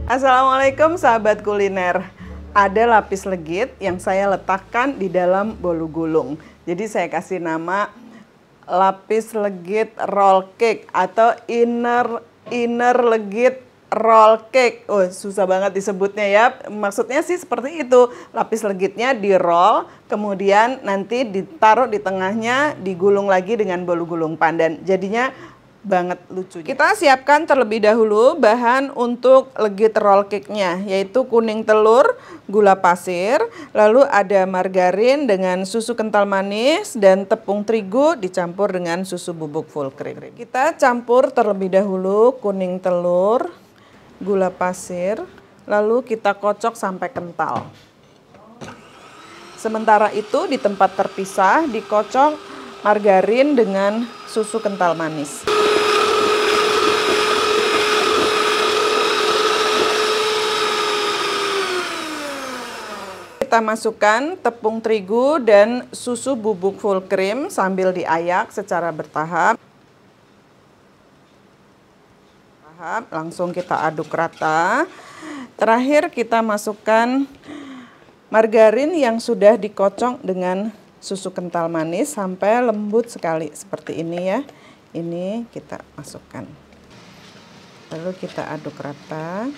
Assalamualaikum sahabat kuliner. Ada lapis legit yang saya letakkan di dalam bolu gulung. Jadi saya kasih nama lapis legit roll cake atau inner legit roll cake. Oh, susah banget disebutnya ya. Maksudnya sih seperti itu. Lapis legitnya di roll, kemudian nanti ditaruh di tengahnya, digulung lagi dengan bolu gulung pandan. Jadinya banget lucu. Kita siapkan terlebih dahulu bahan untuk legit roll cake-nya, yaitu kuning telur, gula pasir, lalu ada margarin dengan susu kental manis dan tepung terigu dicampur dengan susu bubuk full cream. Kita campur terlebih dahulu kuning telur, gula pasir, lalu kita kocok sampai kental. Sementara itu di tempat terpisah dikocok margarin dengan susu kental manis. Kita masukkan tepung terigu dan susu bubuk full cream sambil diayak secara bertahap. Langsung kita aduk rata. Terakhir kita masukkan margarin yang sudah dikocok dengan susu kental manis sampai lembut sekali seperti ini ya. Ini kita masukkan. Lalu kita aduk rata.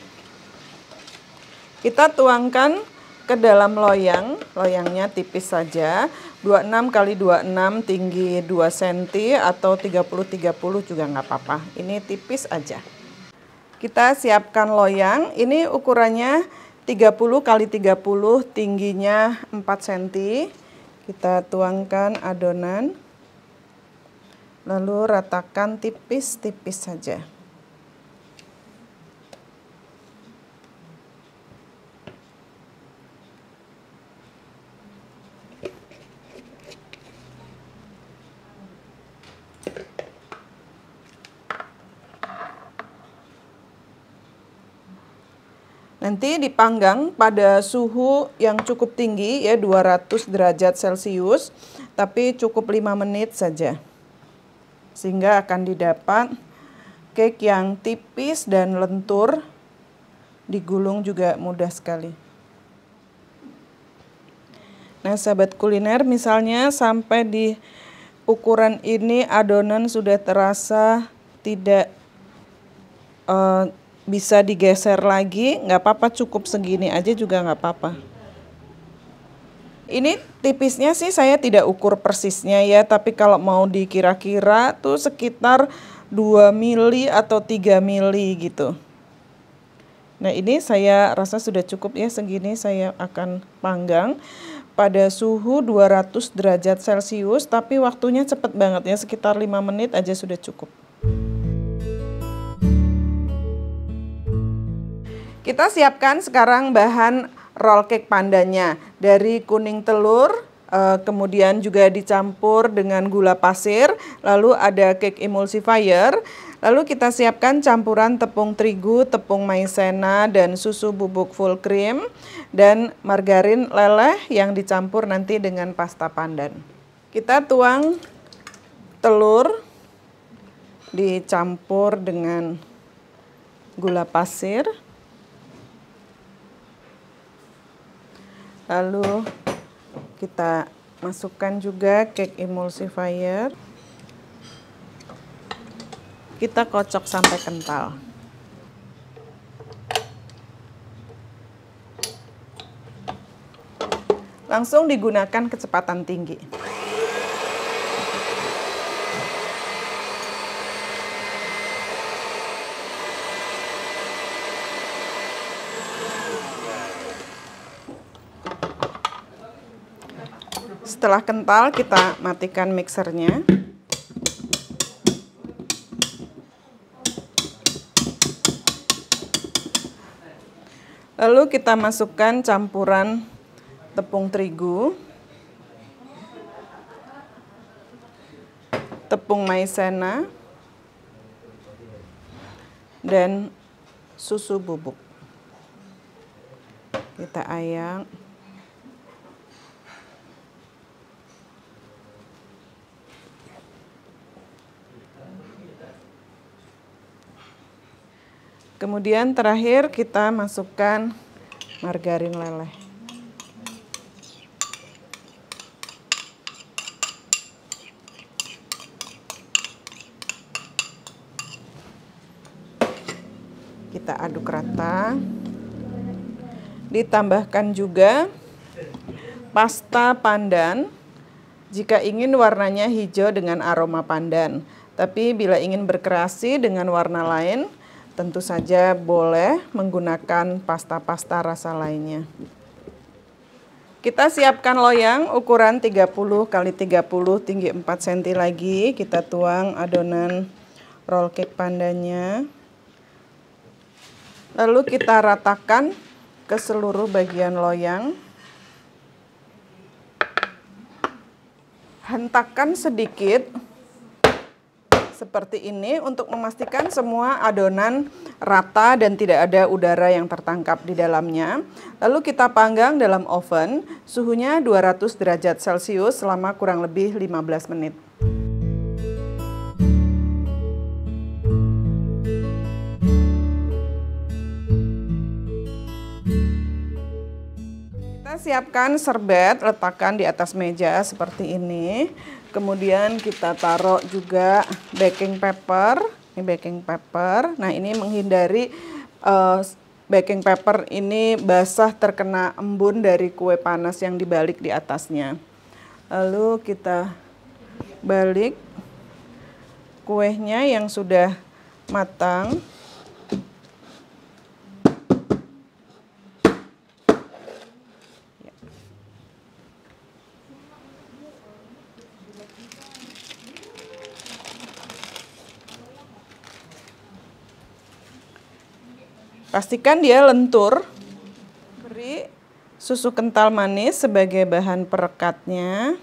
Kita tuangkan ke dalam loyang, loyangnya tipis saja, 26 x 26 tinggi 2 cm atau 30-30 juga nggak apa-apa. Ini tipis aja. Kita siapkan loyang, ini ukurannya 30 x 30, tingginya 4 cm. Kita tuangkan adonan, lalu ratakan tipis-tipis saja. Nanti dipanggang pada suhu yang cukup tinggi ya 200 derajat Celcius, tapi cukup 5 menit saja. Sehingga akan didapat cake yang tipis dan lentur, digulung juga mudah sekali. Nah, sahabat kuliner, misalnya sampai di ukuran ini adonan sudah terasa tidak bisa digeser lagi, nggak apa-apa, cukup segini aja juga nggak apa-apa. Ini tipisnya sih saya tidak ukur persisnya ya, tapi kalau mau dikira-kira tuh sekitar 2 mili atau 3 mili gitu. Nah, ini saya rasa sudah cukup ya, segini saya akan panggang pada suhu 200 derajat Celcius, tapi waktunya cepet banget ya, sekitar 5 menit aja sudah cukup. Kita siapkan sekarang bahan roll cake pandannya. Dari kuning telur, kemudian juga dicampur dengan gula pasir, lalu ada cake emulsifier. Lalu kita siapkan campuran tepung terigu, tepung maizena, dan susu bubuk full cream, dan margarin leleh yang dicampur nanti dengan pasta pandan. Kita tuang telur, dicampur dengan gula pasir. Lalu kita masukkan juga cake emulsifier. Kita kocok sampai kental. Langsung digunakan kecepatan tinggi. Setelah kental, kita matikan mixernya. Lalu kita masukkan campuran tepung terigu, tepung maizena, dan susu bubuk. Kita ayak. Kemudian terakhir kita masukkan margarin leleh. Kita aduk rata. Ditambahkan juga pasta pandan. Jika ingin warnanya hijau dengan aroma pandan. Tapi bila ingin berkreasi dengan warna lain, tentu saja boleh menggunakan pasta-pasta rasa lainnya. Kita siapkan loyang ukuran 30 x 30 tinggi 4 cm lagi. Kita tuang adonan roll cake pandannya. Lalu kita ratakan ke seluruh bagian loyang. Hentakan sedikit seperti ini untuk memastikan semua adonan rata dan tidak ada udara yang tertangkap di dalamnya. Lalu kita panggang dalam oven, suhunya 200 derajat Celcius selama kurang lebih 15 menit. Kita siapkan serbet, letakkan di atas meja seperti ini. Kemudian kita taruh juga baking paper. Ini baking paper. Nah, ini menghindari baking paper ini basah terkena embun dari kue panas yang dibalik di atasnya. Lalu kita balik kuenya yang sudah matang. Pastikan dia lentur. Beri susu kental manis sebagai bahan perekatnya.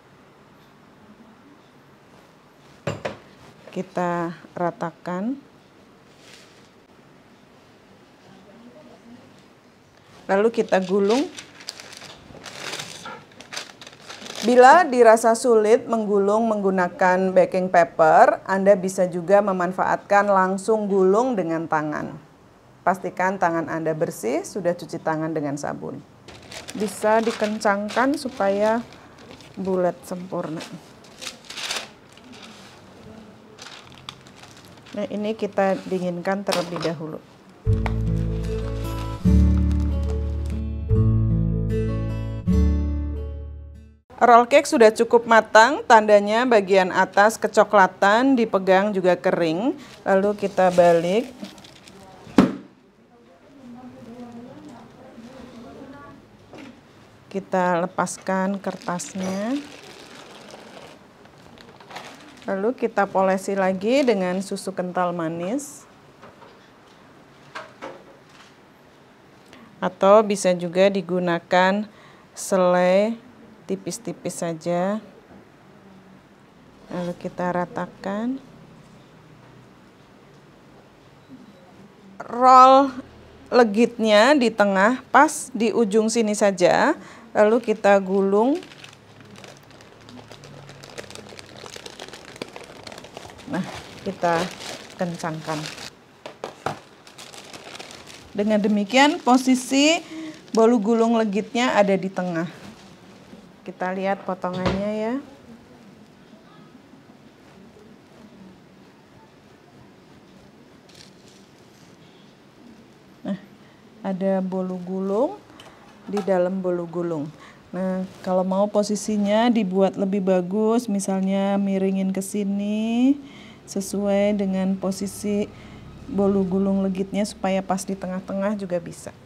Kita ratakan. Lalu kita gulung. Bila dirasa sulit menggulung menggunakan baking paper, Anda bisa juga memanfaatkan langsung gulung dengan tangan. Pastikan tangan Anda bersih, sudah cuci tangan dengan sabun. Bisa dikencangkan supaya bulat sempurna. Nah, ini kita dinginkan terlebih dahulu. Roll cake sudah cukup matang, tandanya bagian atas kecoklatan, dipegang juga kering. Lalu kita balik. Kita lepaskan kertasnya. Lalu kita polesi lagi dengan susu kental manis. Atau bisa juga digunakan selai tipis-tipis saja. Lalu kita ratakan. Roll legitnya di tengah, pas di ujung sini saja. Lalu kita gulung. Nah, kita kencangkan. Dengan demikian posisi bolu gulung legitnya ada di tengah. Kita lihat potongannya ya. Nah, ada bolu gulung di dalam bolu gulung. Nah, kalau mau posisinya dibuat lebih bagus, misalnya miringin ke sini sesuai dengan posisi bolu gulung legitnya supaya pas di tengah-tengah juga bisa.